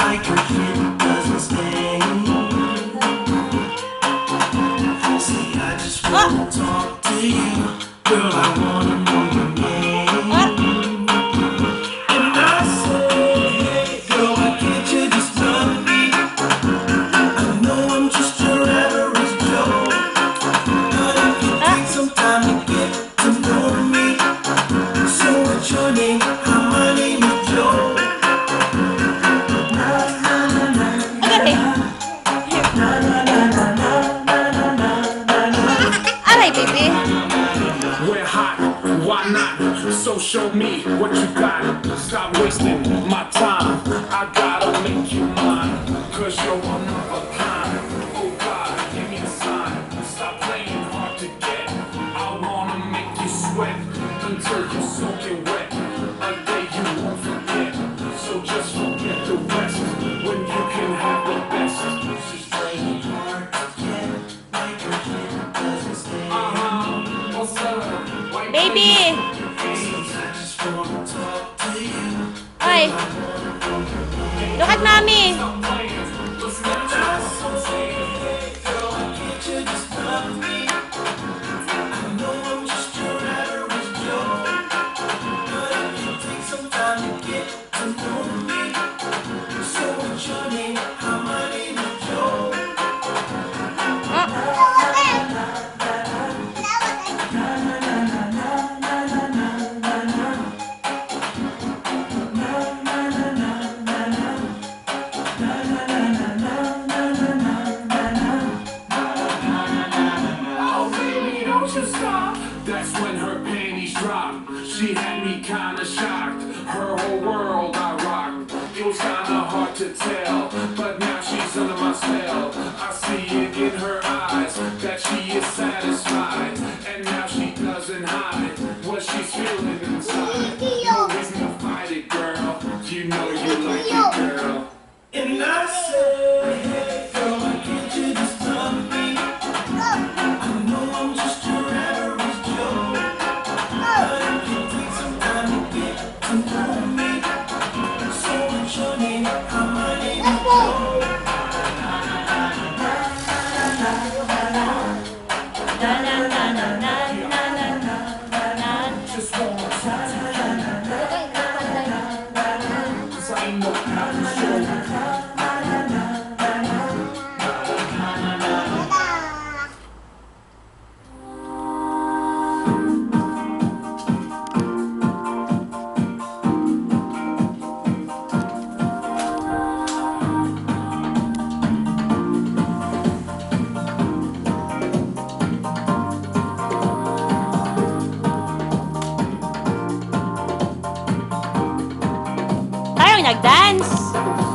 like a kid doesn't stay. See, I just wanna talk to you, girl. I wanna know your name. And I say, hey, girl, why can't you just love me? I know I'm just your average Joe, but if you take some time to get to know me, so what's your name? My name is Joe. Alright, baby. We're hot, why not? So show me what you got. Stop wasting my time. I gotta make you mine, cause you're one of a kind. Oh God, give me a sign. Stop playing hard to get. I wanna make you sweat until you're soaking wet. A day you won't forget, so just forget the rest. When you can have the best. She's playing hard to get, like her kid doesn't stay. Baby! I just wanna talk to you. Ay! Look at mommy! That's when her panties dropped. She had me kinda shocked. Her whole world I rocked. It was kinda hard to tell, but now she's under my spell. I see it in her eyes that she is satisfied, and now she doesn't hide what she's feeling inside. No reason to fight it, girl. You know you like it, girl. And I say, hey, girl, why can't you just love me? I know I'm just your average Joe, but if you take some time to get to know me, so what's your name? My name is Joe. Just wanna talk to you, 'cause I know how to show you. Tayo nag-dance!